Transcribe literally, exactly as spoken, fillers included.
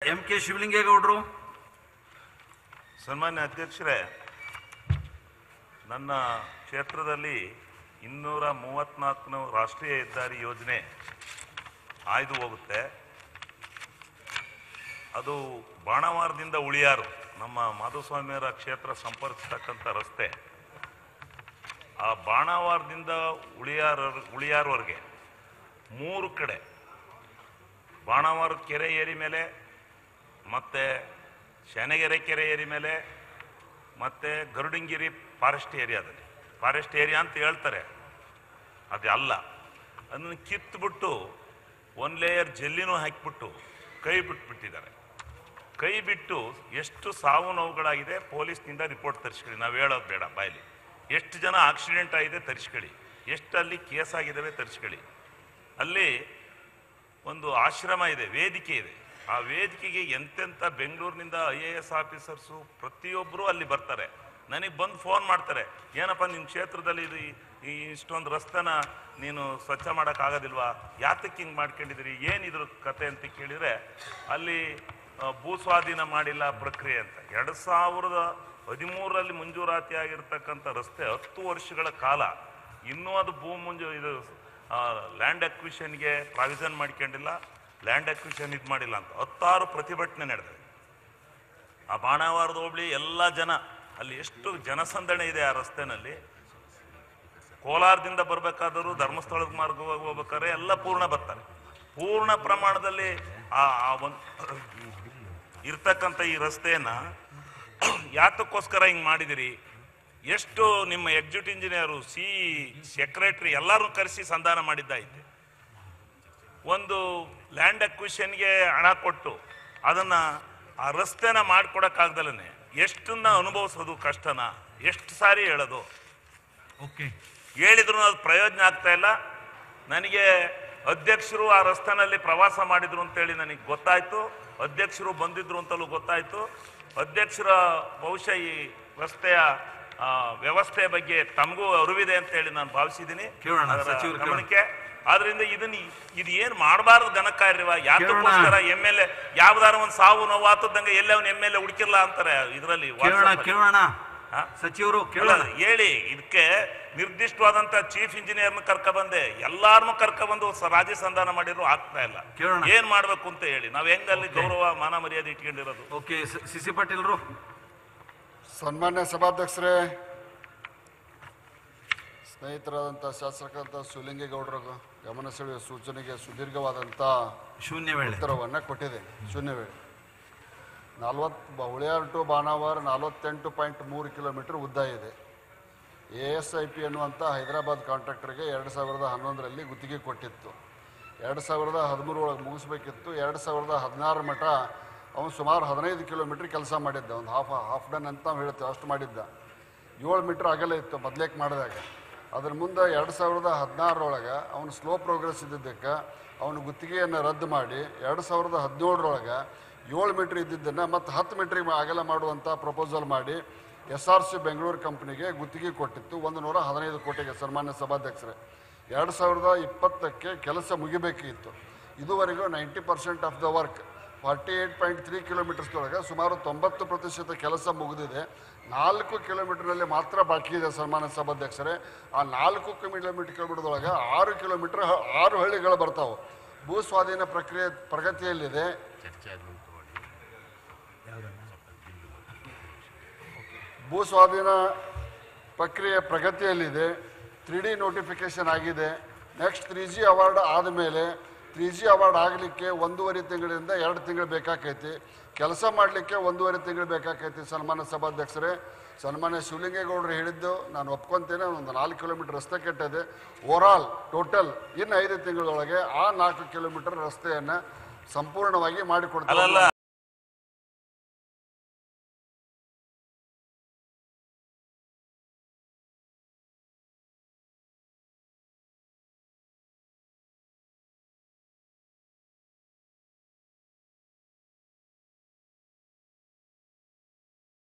M K ಶಿವಲಿಂಗೇಗೌಡರು. ಸನ್ಮಾನ್ಯ ಅಧ್ಯಕ್ಷರೇ, ನನ್ನ ಕ್ಷೇತ್ರದಲ್ಲಿ ಇನ್ನೂರ ಮೂವತ್ತ್ನಾಲ್ಕನೇ ರಾಷ್ಟ್ರೀಯ ಹೆದ್ದಾರಿ ಯೋಜನೆ ಆಯ್ದು ಹೋಗುತ್ತೆ. ಅದು ಬಾಣವಾರದಿಂದ ಉಳಿಯಾರು, ನಮ್ಮ ಮಾಧುಸ್ವಾಮಿಯವರ ಕ್ಷೇತ್ರ ಸಂಪರ್ಕಿಸ್ತಕ್ಕಂಥ ರಸ್ತೆ. ಆ ಬಾಣವಾರದಿಂದ ಉಳಿಯಾರ ಉಳಿಯಾರವರೆಗೆ ಮೂರು ಕಡೆ ಬಾಣವಾರ ಕೆರೆ ಏರಿ ಮೇಲೆ, ಮತ್ತು ಶನಗೆರೆ ಕೆರೆ ಏರಿ ಮೇಲೆ, ಮತ್ತು ಗರುಡಂಗಿರಿ ಫಾರೆಸ್ಟ್ ಏರಿಯಾದಲ್ಲಿ, ಫಾರೆಸ್ಟ್ ಏರಿಯಾ ಅಂತ ಹೇಳ್ತಾರೆ, ಅದು ಅಲ್ಲ. ಅದನ್ನು ಕಿತ್ತುಬಿಟ್ಟು ಒಂದು ಲೇಯರ್ ಜಲ್ಲಿನೂ ಹಾಕಿಬಿಟ್ಟು ಕೈ ಬಿಟ್ಬಿಟ್ಟಿದ್ದಾರೆ. ಕೈ ಬಿಟ್ಟು ಎಷ್ಟು ಸಾವು ನೋವುಗಳಾಗಿದೆ ಪೊಲೀಸ್ನಿಂದ ರಿಪೋರ್ಟ್ ತರಿಸ್ಕೊಳ್ಳಿ. ನಾವು ಹೇಳೋದು ಬೇಡ ಬಾಯಲ್ಲಿ. ಎಷ್ಟು ಜನ ಆಕ್ಸಿಡೆಂಟ್ ಆಗಿದೆ ತರಿಸ್ಕೊಳ್ಳಿ, ಎಷ್ಟು ಅಲ್ಲಿ ಕೇಸ್ ಆಗಿದ್ದಾವೆ ತರಿಸ್ಕೊಳ್ಳಿ. ಅಲ್ಲಿ ಒಂದು ಆಶ್ರಮ ಇದೆ, ವೇದಿಕೆ ಇದೆ. ಆ ವೇದಿಕೆಗೆ ಎಂತೆಂಥ ಬೆಂಗಳೂರಿನಿಂದ ಐ ಎ ಎಸ್ ಆಫೀಸರ್ಸು ಪ್ರತಿಯೊಬ್ಬರು ಅಲ್ಲಿ ಬರ್ತಾರೆ. ನನಗೆ ಬಂದು ಫೋನ್ ಮಾಡ್ತಾರೆ, ಏನಪ್ಪ ನಿಮ್ಮ ಕ್ಷೇತ್ರದಲ್ಲಿ ಇದು ಈ ಇಷ್ಟೊಂದು ರಸ್ತೆನ ನೀನು ಸ್ವಚ್ಛ ಮಾಡೋಕ್ಕಾಗೋದಿಲ್ವಾ, ಯಾತಕ್ಕೆ ಹಿಂಗೆ ಮಾಡ್ಕೊಂಡಿದ್ದೀರಿ, ಏನಿದ್ರ ಕತೆ ಅಂತ ಕೇಳಿದರೆ ಅಲ್ಲಿ ಭೂ ಸ್ವಾಧೀನ ಮಾಡಿಲ್ಲ ಪ್ರಕ್ರಿಯೆ ಅಂತ. ಎರಡು ಸಾವಿರದ ಹದಿಮೂರರಲ್ಲಿ ಮಂಜೂರಾತಿ ಆಗಿರ್ತಕ್ಕಂಥ ರಸ್ತೆ ಹತ್ತು ವರ್ಷಗಳ ಕಾಲ ಇನ್ನೂ ಅದು ಭೂ ಮುಂಜು ಇದು ಲ್ಯಾಂಡ್ ಅಕ್ವಿಷನ್ಗೆ ಪ್ರಾವಿಷನ್ ಮಾಡ್ಕೊಂಡಿಲ್ಲ, ಲ್ಯಾಂಡ್ ಅಕ್ವಿಷನ್ ಇದು ಮಾಡಿಲ್ಲ ಅಂತ ಹತ್ತಾರು ಪ್ರತಿಭಟನೆ ನಡೆದಿದೆ. ಆ ಬಾಣಾವಾರದ ಹೋಬಳಿ ಎಲ್ಲ ಜನ, ಅಲ್ಲಿ ಎಷ್ಟು ಜನಸಂದಣಿ ಇದೆ ಆ ರಸ್ತೆನಲ್ಲಿ. ಕೋಲಾರದಿಂದ ಬರಬೇಕಾದರೂ ಧರ್ಮಸ್ಥಳದ ಮಾರ್ಗವಾಗಿ ಹೋಗ್ಬೇಕಾದ್ರೆ ಎಲ್ಲ ಪೂರ್ಣ ಬರ್ತಾರೆ. ಪೂರ್ಣ ಪ್ರಮಾಣದಲ್ಲಿ ಆ ಒಂದು ಇರ್ತಕ್ಕಂಥ ಈ ರಸ್ತೆಯನ್ನು ಯಾತಕ್ಕೋಸ್ಕರ ಹಿಂಗೆ ಮಾಡಿದಿರಿ, ಎಷ್ಟು ನಿಮ್ಮ ಎಕ್ಸಿಕ್ಯೂಟಿವ್ ಇಂಜಿನಿಯರು, ಸಿ ಸೆಕ್ರೆಟ್ರಿ ಎಲ್ಲರೂ ಕರೆಸಿ ಸಂಧಾನ ಮಾಡಿದ್ದೈತೆ. ಒಂದು ಲ್ಯಾಂಡ್ ಅಕ್ವಿಷನ್ಗೆ ಹಣ ಕೊಟ್ಟು ಅದನ್ನು ಆ ರಸ್ತೆನ ಮಾಡಿಕೊಡೋಕ್ಕಾಗ್ದಲೇ ಎಷ್ಟನ್ನ ಅನುಭವಿಸೋದು ಕಷ್ಟನ ಎಷ್ಟು ಸಾರಿ ಹೇಳೋದು. ಓಕೆ, ಹೇಳಿದ್ರು ಅದು ಪ್ರಯೋಜನ ಆಗ್ತಾ ಇಲ್ಲ. ನನಗೆ ಅಧ್ಯಕ್ಷರು ಆ ರಸ್ತೆನಲ್ಲಿ ಪ್ರವಾಸ ಮಾಡಿದ್ರು ಅಂತೇಳಿ ನನಗೆ ಗೊತ್ತಾಯಿತು, ಅಧ್ಯಕ್ಷರು ಬಂದಿದ್ರು ಅಂತಲೂ ಗೊತ್ತಾಯಿತು. ಅಧ್ಯಕ್ಷರ ಬಹುಶಃ ಈ ರಸ್ತೆಯ ವ್ಯವಸ್ಥೆಯ ಬಗ್ಗೆ ತಮಗೂ ಅರಿವಿದೆ ಅಂತೇಳಿ ನಾನು ಭಾವಿಸಿದ್ದೀನಿ ಗಮನಕ್ಕೆ. ಆದ್ರಿಂದ ಇದನ್ನ ಇದು ಏನು ಮಾಡಬಾರ್ದು ಘನಕಾರ್ಯವ, ಯಾತಕ್ಕೋಸ್ಕರ ಎಮ್ ಎಲ್ ಎ ಯಾವ್ದಾರ ಒಂದು ಸಾವು ನೋವು ಆತದಂಗೆ ಎಲ್ಲೇ ಅವ್ನು ಎಮ್ ಎಲ್ ಎ ಹುಡುಕಿರ್ಲ ಅಂತಾರೆ ಇದರಲ್ಲಿ. ಸಚಿವರು ಹೇಳಿ, ಇದಕ್ಕೆ ನಿರ್ದಿಷ್ಟವಾದಂತ ಚೀಫ್ ಇಂಜಿನಿಯರ್ನ ಕರ್ಕೊಬಂದೆ ಎಲ್ಲಾರನ್ನು ಕರ್ಕೊಬಂದು ರಾಜ್ಯ ಸಂಧಾನ ಮಾಡಿದ್ರು ಆಗ್ತಾ ಇಲ್ಲ. ಏನ್ ಮಾಡ್ಬೇಕು ಅಂತ ಹೇಳಿ ನಾವು ಹೆಂಗಲ್ಲಿ ಗೌರವ ಮಾನ ಮರ್ಯಾದೆ ಇಟ್ಕೊಂಡಿರೋದು. ಓಕೆ, ಸಿ ಸಿ ಪಾಟೀಲ್ರು. ಸನ್ಮಾನ್ಯ ಸಭಾಧ್ಯಕ್ಷರೇ, ಸ್ನೇಹಿತರಾದಂಥ ಶಾಸಕರಾದಂಥ ಶಿವಲಿಂಗೇಗೌಡರ ಗಮನ ಸೆಳೆಯುವ ಸೂಚನೆಗೆ ಸುದೀರ್ಘವಾದಂಥ ಶೂನ್ಯ ವೇಳೆ ಉತ್ತರವನ್ನು ಕೊಟ್ಟಿದೆ. ಶೂನ್ಯ ವೇಳೆ ನಲ್ವತ್ತು ಹುಳಿಯಾರ್ ಟು ಬಾಣಾವಾರ ನಲ್ವತ್ತೆಂಟು ಪಾಯಿಂಟ್ ಮೂರು ಕಿಲೋಮೀಟರ್ ಉದ್ದ ಇದೆ. ಎ ಎಸ್ ಐ ಪಿ ಅನ್ನುವಂಥ ಹೈದರಾಬಾದ್ ಕಾಂಟ್ರಾಕ್ಟರ್ಗೆ ಎರಡು ಸಾವಿರದ ಹನ್ನೊಂದರಲ್ಲಿ ಗುತ್ತಿಗೆ ಕೊಟ್ಟಿತ್ತು. ಎರಡು ಸಾವಿರದ ಹದಿಮೂರು ಒಳಗೆ ಮುಗಿಸ್ಬೇಕಿತ್ತು. ಎರಡು ಸಾವಿರದ ಹದಿನಾರು ಮಠ ಅವನು ಸುಮಾರು ಹದಿನೈದು ಕಿಲೋಮೀಟ್ರ್ ಕೆಲಸ ಮಾಡಿದ್ದ, ಒಂದು ಹಾಫ್ ಹಾಫ್ ಡನ್ ಅಂತ ನಾವು ಹೇಳ್ತೇವೆ, ಅಷ್ಟು ಮಾಡಿದ್ದ. ಏಳು ಮೀಟ್ರ್ ಅಗಲ ಇತ್ತು ಬದಲೇಕ್ ಮಾಡಿದಾಗ. ಅದ್ರ ಮುಂದೆ ಎರಡು ಸಾವಿರದ ಹದಿನಾರರೊಳಗೆ ಅವನು ಸ್ಲೋ ಪ್ರೋಗ್ರೆಸ್ ಇದ್ದಿದ್ದಕ್ಕೆ ಅವನು ಗುತ್ತಿಗೆಯನ್ನು ರದ್ದು ಮಾಡಿ ಎರಡು ಸಾವಿರದ ಹದಿನೇಳರೊಳಗೆ ಏಳು ಮೀಟ್ರ್ ಇದ್ದಿದ್ದನ್ನು ಮತ್ತು ಹತ್ತು ಮೀಟ್ರಿಗೆ ಅಗಲ ಮಾಡುವಂಥ ಪ್ರಪೋಸಲ್ ಮಾಡಿ ಎಸ್ ಆರ್ ಸಿ ಬೆಂಗಳೂರು ಕಂಪ್ನಿಗೆ ಗುತ್ತಿಗೆ ಕೊಟ್ಟಿತ್ತು ಒಂದು ನೂರ ಹದಿನೈದು ಕೋಟಿಗೆ. ಸನ್ಮಾನ್ಯ ಸಭಾಧ್ಯಕ್ಷರೇ, ಎರಡು ಸಾವಿರದ ಇಪ್ಪತ್ತಕ್ಕೆ ಕೆಲಸ ಮುಗಿಬೇಕಿತ್ತು. ಇದುವರೆಗೂ ninety percent of the work forty eight point three ಕಿಲೋಮೀಟರ್ಸ್ದೊಳಗೆ ಸುಮಾರು ತೊಂಬತ್ತು ಪ್ರತಿಶತ ಕೆಲಸ ಮುಗಿದಿದೆ. ನಾಲ್ಕು ಕಿಲೋಮೀಟರ್ನಲ್ಲಿ ಮಾತ್ರ ಬಾಕಿ ಇದೆ. ಸನ್ಮಾನ್ಯ ಸಭಾಧ್ಯಕ್ಷರೇ, ಆ ನಾಲ್ಕು ಕಿಲೋಮೀಟರ್ ಕಿಲೋಮೀಟರ್ದೊಳಗೆ ಆರು ಕಿಲೋಮೀಟರ್ ಆರು ಹಳ್ಳಿಗಳು ಬರ್ತಾವೆ. ಭೂ ಸ್ವಾಧೀನ ಪ್ರಕ್ರಿಯೆ ಪ್ರಗತಿಯಲ್ಲಿದೆ. ಭೂ ಸ್ವಾಧೀನ ಪ್ರಕ್ರಿಯೆ ಪ್ರಗತಿಯಲ್ಲಿದೆ. ತ್ರೀ ಡಿ ನೋಟಿಫಿಕೇಶನ್ ಆಗಿದೆ. ನೆಕ್ಸ್ಟ್ ತ್ರೀ ಜಿ ಅವಾರ್ಡ್ ಆದಮೇಲೆ ತ್ರೀ ಜಿ ಅವಾರ್ಡ್ ಆಗಲಿಕ್ಕೆ ಒಂದೂವರೆ ತಿಂಗಳಿಂದ ಎರಡು ತಿಂಗಳು ಬೇಕಾಕೈತಿ. ಕೆಲಸ ಮಾಡಲಿಕ್ಕೆ ಒಂದೂವರೆ ತಿಂಗಳು ಬೇಕಾಕೈತಿ. ಸನ್ಮಾನ್ಯ ಸಭಾಧ್ಯಕ್ಷರೇ, ಸನ್ಮಾನ್ಯ ಶಿವಲಿಂಗೇಗೌಡರು ಹೇಳಿದ್ದು ನಾನು ಒಪ್ಕೊತೇನೆ. ಒಂದು ನಾಲ್ಕು ಕಿಲೋಮೀಟರ್ ರಸ್ತೆ ಕೆಟ್ಟಿದೆ. ಓವರಾಲ್ ಟೋಟಲ್ ಇನ್ನು ಐದು ತಿಂಗಳೊಳಗೆ ಆ ನಾಲ್ಕು ಕಿಲೋಮೀಟರ್ ರಸ್ತೆಯನ್ನು ಸಂಪೂರ್ಣವಾಗಿ ಮಾಡಿಕೊಡ್ತಾರೆ.